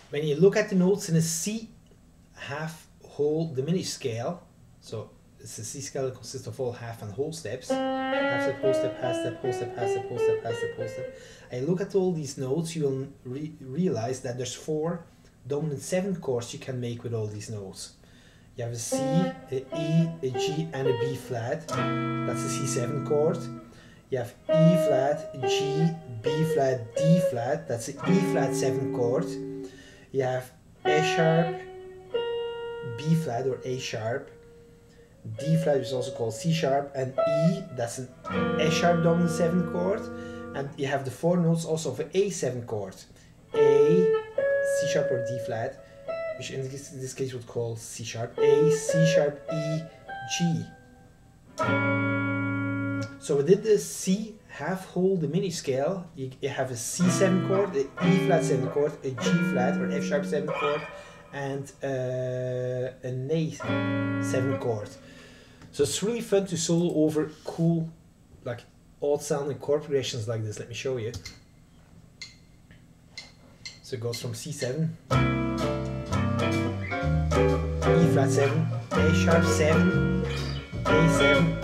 when you look at the notes in a C half whole diminished scale, so it's a C scale that consists of all half and whole steps, half step, whole step, half step, whole step, half step, whole step, half step, whole step. And you look at all these notes, you will realize that there's 4 dominant 7th chords you can make with all these notes. You have a C, a E, a G, and a B flat. That's the C7 chord. You have E flat, G, B flat, D flat. That's the E flat 7th chord. You have A sharp, B flat or A sharp, D flat, which is also called C sharp, and E, that's an A sharp dominant 7th chord. And you have the 4 notes also of an A7 chord. A, C sharp or D flat, which in this case would call C sharp, A, C sharp, E, G. So within the C half whole diminished scale, you have a C7 chord, an E flat 7 chord, a G flat or F sharp 7 chord, and an A 7 chord. So it's really fun to solo over cool, like odd sounding chord progressions like this. Let me show you. So it goes from C7, E flat 7, A sharp 7, A7.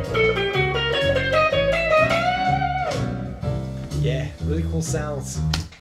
Yeah, really cool sounds.